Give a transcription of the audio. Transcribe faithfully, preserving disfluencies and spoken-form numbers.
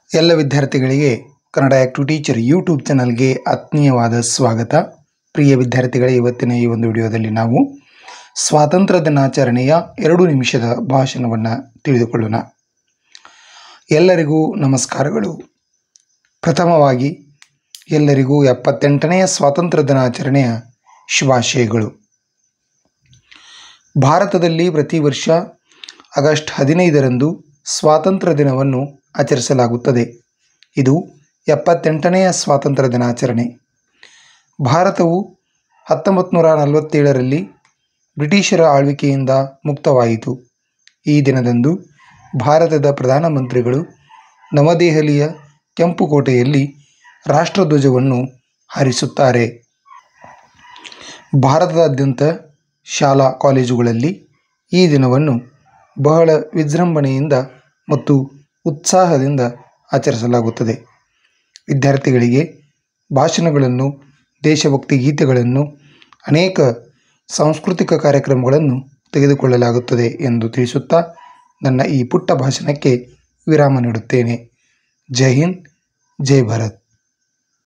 ಎಲ್ಲ ವಿದ್ಯಾರ್ಥಿಗಳಿಗೆ Kannada active teacher YouTube ಚಾನಲ್ಗೆ ಆತ್ಮೀಯವಾದ ಸ್ವಾಗತ. ಪ್ರಿಯ ವಿದ್ಯಾರ್ಥಿಗಳೇ, ಇವತ್ತಿನ ಈ ಒಂದು ವಿಡಿಯೋದಲ್ಲಿ ನಾವು ಸ್ವಾತಂತ್ರ್ಯ ದಿನಾಚರಣೆಯ ಎರಡು ನಿಮಿಷದ ಭಾಷಣವನ್ನು ತಿಳಿದುಕೊಳ್ಳೋಣ. ಎಲ್ಲರಿಗೂ ನಮಸ್ಕಾರಗಳು. ಪ್ರಥಮವಾಗಿ ಎಲ್ಲರಿಗೂ ಎಪ್ಪತ್ತೆಂಟನೆಯ ಸ್ವಾತಂತ್ರ್ಯ ದಿನಾಚರಣೆಯ ಶುಭಾಶಯಗಳು. ಭಾರತದಲ್ಲಿ ಪ್ರತಿ ವರ್ಷ ಆಗಸ್ಟ್ ಹದಿನೈದರಂದು ಸ್ವಾತಂತ್ರ್ಯ ದಿನವನ್ನು ಆಚರಿಸಲಾಗುತ್ತದೆ. ಇದು ಎಪ್ಪತ್ತೆಂಟನೆಯ ಸ್ವಾತಂತ್ರ್ಯ ದಿನಾಚರಣೆ. ಭಾರತವು ಹತ್ತೊಂಬತ್ತು ನೂರ ನಲವತ್ತೇಳರಲ್ಲಿ ಬ್ರಿಟಿಷರ ಆಳ್ವಿಕೆಯಿಂದ ಮುಕ್ತವಾಯಿತು. ಈ ದಿನದಂದು ಭಾರತದ ಪ್ರಧಾನಮಂತ್ರಿಗಳು ನವದೆಹಲಿಯ ಕೆಂಪುಕೋಟೆಯಲ್ಲಿ ರಾಷ್ಟ್ರಧ್ವಜವನ್ನು ಹಾರಿಸುತ್ತಾರೆ. ಭಾರತದಾದ್ಯಂತ ಶಾಲಾ ಕಾಲೇಜುಗಳಲ್ಲಿ ಈ ದಿನವನ್ನು ಬಹಳ ವಿಜೃಂಭಣೆಯಿಂದ ಮತ್ತು ಉತ್ಸಾಹದಿಂದ ಆಚರಿಸಲಾಗುತ್ತದೆ. ವಿದ್ಯಾರ್ಥಿಗಳಿಗೆ ಭಾಷಣಗಳನ್ನು, ದೇಶಭಕ್ತಿ ಗೀತೆಗಳನ್ನು, ಅನೇಕ ಸಾಂಸ್ಕೃತಿಕ ಕಾರ್ಯಕ್ರಮಗಳನ್ನು ತೆಗೆದುಕೊಳ್ಳಲಾಗುತ್ತದೆ ಎಂದು ತಿಳಿಸುತ್ತಾ ನನ್ನ ಈ ಪುಟ್ಟ ಭಾಷಣಕ್ಕೆ ವಿರಾಮ ನೀಡುತ್ತೇನೆ. ಜೈ ಹಿಂದ್, ಜೈ ಭಾರತ್.